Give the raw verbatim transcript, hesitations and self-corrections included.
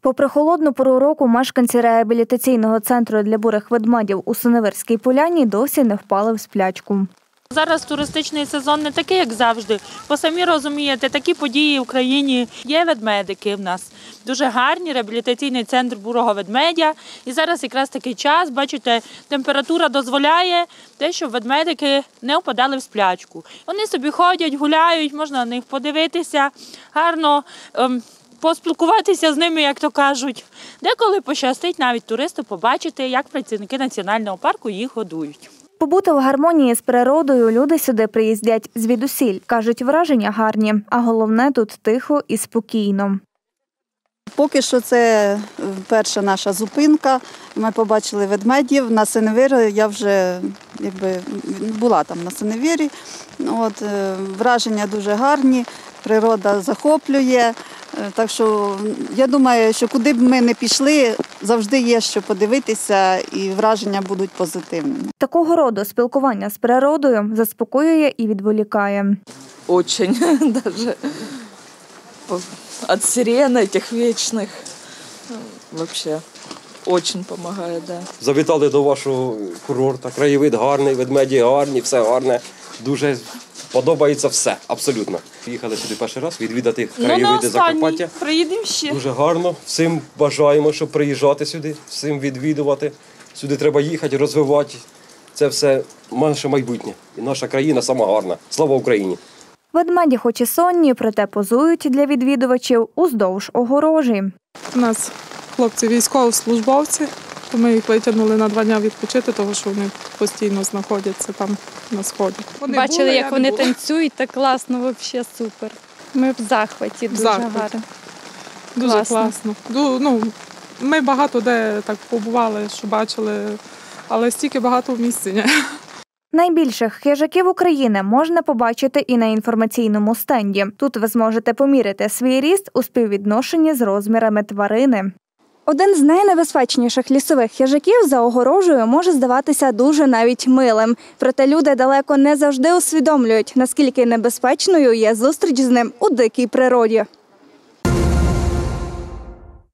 Попри холодну пору року, мешканці реабілітаційного центру для бурих ведмедів у Синевирській Поляні досі не впали в сплячку. Зараз туристичний сезон не такий, як завжди, бо самі розумієте, такі події в Україні. Є ведмедики в нас, дуже гарні, реабілітаційний центр бурого ведмедя. І зараз якраз такий час, бачите, температура дозволяє те, щоб ведмедики не впадали в сплячку. Вони собі ходять, гуляють, можна на них подивитися, гарно ем, поспілкуватися з ними, як то кажуть. Деколи пощастить навіть туристу побачити, як працівники національного парку їх годують. Побути в гармонії з природою люди сюди приїздять звідусіль. Кажуть, враження гарні, а головне тут тихо і спокійно. Поки що це перша наша зупинка. Ми побачили ведмедів. На Синевирі я вже якби, була там на Синевирі. От, враження дуже гарні, природа захоплює. Так що я думаю, що куди б ми не пішли, завжди є що подивитися і враження будуть позитивними. Такого роду спілкування з природою заспокоює і відволікає. Очень даже от сирен этих вечных вообще очень помогает, да. Завітали до вашого курорту, краєвид гарний, ведмеді гарні, все гарне, дуже подобається все, абсолютно. Їхали сюди перший раз, відвідати краєвиди Закарпаття. Приїдемо ще. Дуже гарно, всім бажаємо, щоб приїжджати сюди, всім відвідувати. Сюди треба їхати, розвивати. Це все наше майбутнє. І наша країна сама гарна. Слава Україні! Ведмеді хоч і сонні, проте позують для відвідувачів уздовж огорожі. У нас хлопці військовослужбовці, то ми їх витягнули на два дні відпочити, тому що вони постійно знаходяться там на сході. Вони Бачили, були, як вони була. Так класно, взагалі супер. Ми в захваті, дуже захваті. гарно. Дуже класно. класно. Ну, ми багато де так побували, що бачили, але стільки багато в місці ні. Найбільших хижаків України можна побачити і на інформаційному стенді. Тут ви зможете поміряти свій ріст у співвідношенні з розмірами тварини. Один з найнебезпечніших лісових хижаків за огорожею може здаватися дуже навіть милим. Проте люди далеко не завжди усвідомлюють, наскільки небезпечною є зустріч з ним у дикій природі.